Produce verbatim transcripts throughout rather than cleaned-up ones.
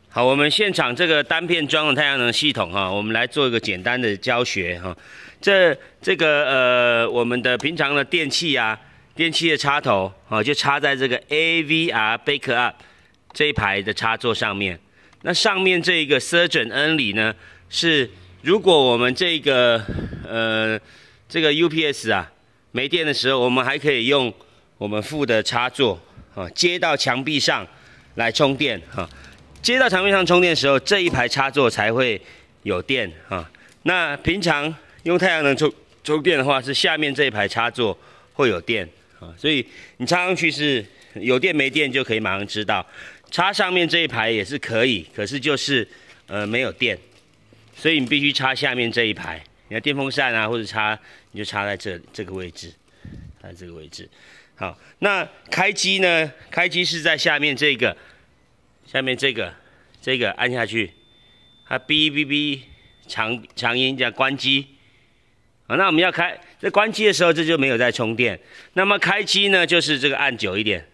好，我们现场这个单片装的太阳能系统哈，我们来做一个简单的教学哈。这这个呃，我们的平常的电器啊，电器的插头啊，就插在这个 A V R Backup 这一排的插座上面。那上面这个 Surgeon N 里呢，是如果我们这个呃这个 U P S 啊没电的时候，我们还可以用我们附的插座啊接到墙壁上来充电哈。接到墙壁上充电的时候，这一排插座才会有电啊。那平常用太阳能充充电的话，是下面这一排插座会有电啊。所以你插上去是有电没电就可以马上知道。插上面这一排也是可以，可是就是呃没有电，所以你必须插下面这一排。你看电风扇啊，或者插你就插在这这个位置，在这个位置。好，那开机呢？开机是在下面这个。下面这个这个按下去，它哔哔哔长长音叫关机。啊，那我们要开这关机的时候，这就没有在充电。那么开机呢，就是这个按久一点，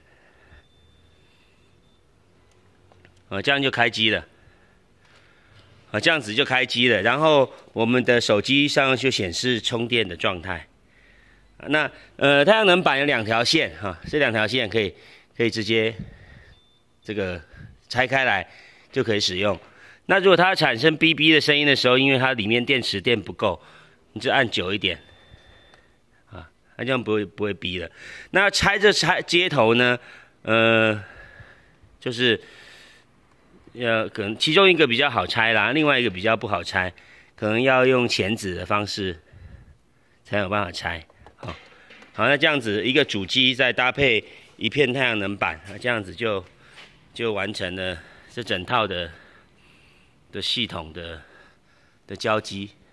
啊，这样就开机了。啊，这样子就开机了。然后我们的手机上就显示充电的状态。那呃，太阳能板有两条线哈、啊，这两条线可以可以直接这个。拆开来就可以使用。那如果它产生哔哔的声音的时候，因为它里面电池电不够，你就按久一点，啊，它这样不会不会哔了。那拆这拆接头呢，呃，就是呃可能其中一个比较好拆啦，另外一个比较不好拆，可能要用钳子的方式才有办法拆。好，好，那这样子一个主机再搭配一片太阳能板，这样子就。就完成了这整套的的系统的的交机。